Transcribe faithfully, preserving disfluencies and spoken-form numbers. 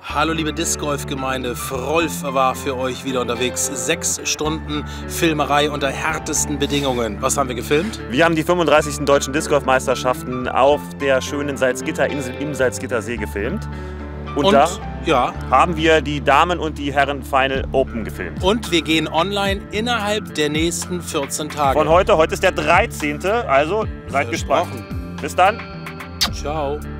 Hallo liebe Disc Golf Gemeinde, Frolf war für euch wieder unterwegs. Sechs Stunden Filmerei unter härtesten Bedingungen. Was haben wir gefilmt? Wir haben die fünfunddreißigsten Deutschen Disc Golf Meisterschaften auf der schönen Salzgitter-Insel im Salzgittersee gefilmt. Und, Und da ja. haben wir die Damen- und die Herren Final Open gefilmt. Und wir gehen online innerhalb der nächsten vierzehn Tage. Von heute, heute ist der dreizehnte, also seid gespannt. Bis dann. Ciao.